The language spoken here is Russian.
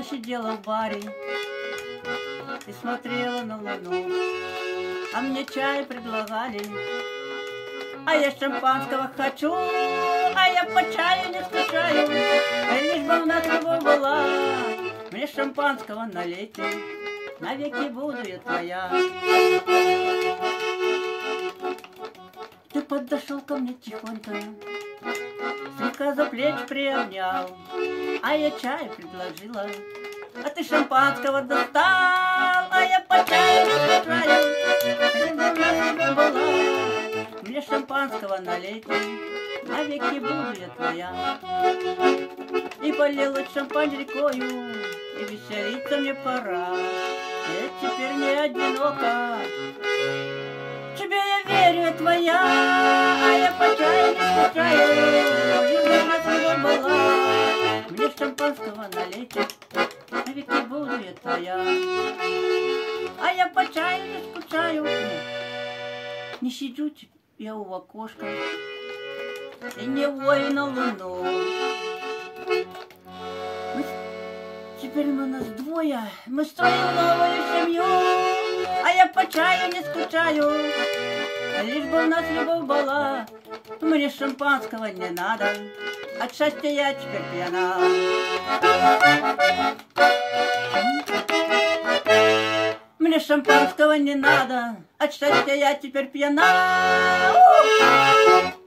сидела в баре и смотрела на луну, а мне чай предлагали, а я шампанского хочу, а я по чаю не скучаю, лишь бы у нас любовь была. Мне шампанского налейте, навеки буду я твоя. Ты подошел ко мне тихонько, слегка за плечи приобнял, а я чай предложила, а ты шампанского достал, а я по чаю не скучаю. Мне шампанского налейте, навеки буду я твоя. И полилась шампань рекою, и веселиться мне пора. Я теперь не одинока, тебе я верю, я твоя, а я по чаю не скучаю, и у нас любовь была. Мне шампанского налейте, навеки буду я твоя. А я по чаю не скучаю, не сижу я у окошка и не вою на луну. Теперь мы нас двое, мы строим новую семью, а я по чаю не скучаю, лишь бы у нас любовь была. Мне шампанского не надо, от счастья я теперь пьяна. Мне шампанского не надо, от счастья я теперь пьяна.